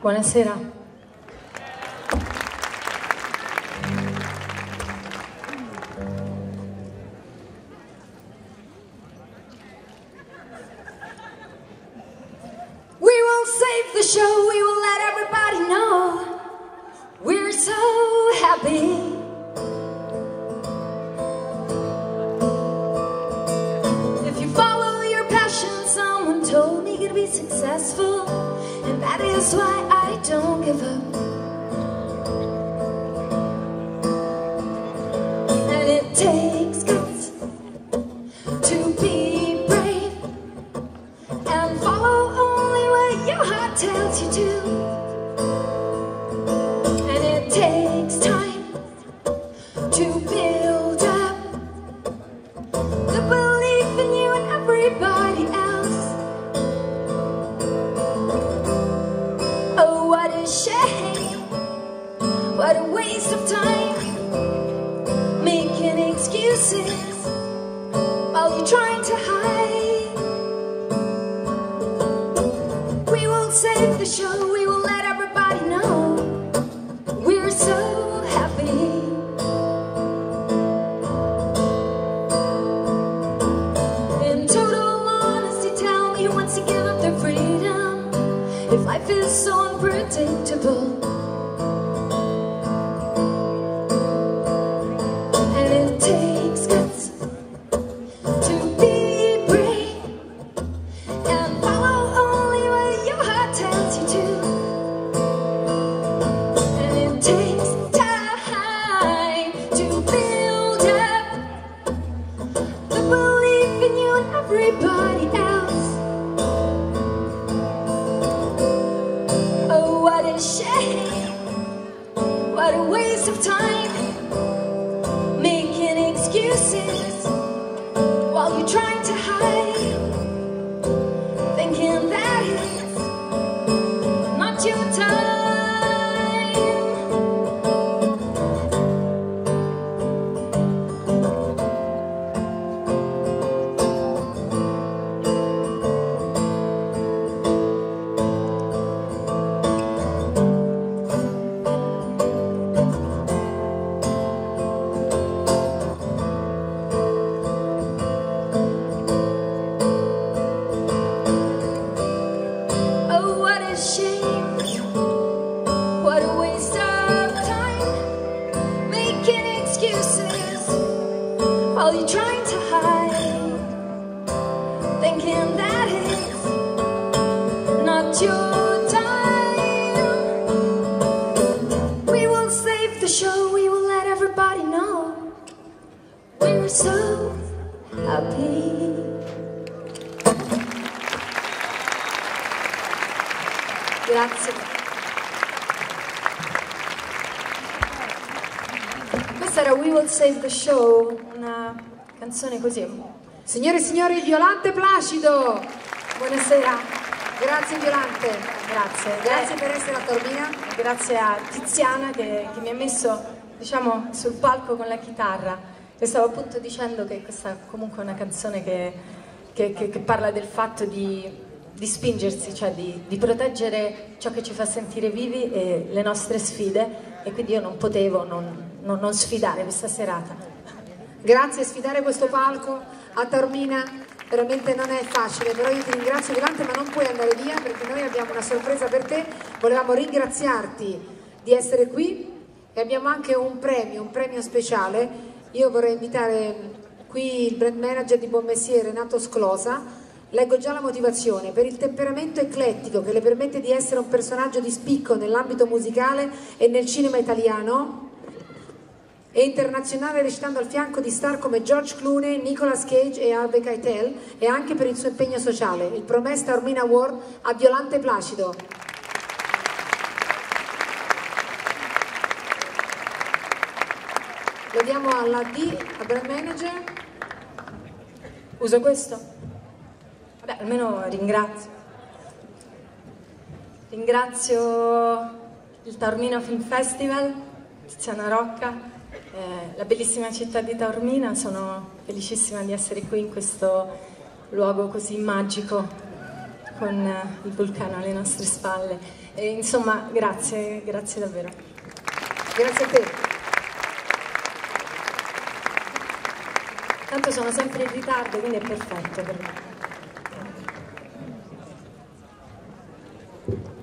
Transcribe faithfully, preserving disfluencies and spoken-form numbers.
Buonasera. We will save the show, we will let everybody know we're so happy. If you follow your passion, someone told me you'd be successful, and that is why I don't give up. And it takes guts to be brave and follow only what your heart tells you to. And it takes time to build up the belief in you and everybody else. Oh, what a shame, what a waste of time, making excuses while you're trying to hide. We will save the show, we will let everybody know we're so happy. In total honesty, tell me who wants to give up their freedom if life is so unpredictable. And it takes guts to be brave and follow only what your heart tells you to. And it takes time to build up the belief in you and everybody else. Oh, what a shame, what a waste of time, making excuses while you're trying to hide, thinking that it's not your time. Oh, what a shame, what a waste of time, making excuses while you're trying to hide, thinking that it's not your time. We will save the show, we will let everybody know we're so happy. Grazie. Questa era We Will Save the Show, una canzone così. Signore e signori, Violante Placido! Buonasera. Grazie Violante. Grazie. Grazie per essere a Taormina. Grazie a Tiziana che, che mi ha messo, diciamo, sul palco con la chitarra. Le stavo appunto dicendo che questa è comunque una canzone che, che, che, che parla del fatto di di spingersi, cioè di, di proteggere ciò che ci fa sentire vivi e le nostre sfide, e quindi io non potevo non, non, non sfidare questa serata. Grazie, sfidare questo palco a Taormina veramente non è facile, però io ti ringrazio Violante, ma non puoi andare via perché noi abbiamo una sorpresa per te. Volevamo ringraziarti di essere qui e abbiamo anche un premio, un premio speciale. Io vorrei invitare qui il brand manager di Buon Mestiere, Renato Sclosa. Leggo già la motivazione: per il temperamento eclettico che le permette di essere un personaggio di spicco nell'ambito musicale e nel cinema italiano e internazionale, recitando al fianco di star come George Clooney, Nicolas Cage e Harvey Keitel, e anche per il suo impegno sociale. Il Promes Taormina Award a Violante Placido. Lo diamo alla D, a brand manager. Uso questo? Beh, almeno ringrazio. Ringrazio il Taormina Film Festival, Tiziana Rocca, eh, la bellissima città di Taormina. Sono felicissima di essere qui in questo luogo così magico con il vulcano alle nostre spalle. E, insomma, grazie, grazie davvero. Grazie a te. Tanto sono sempre in ritardo, quindi è perfetto per me.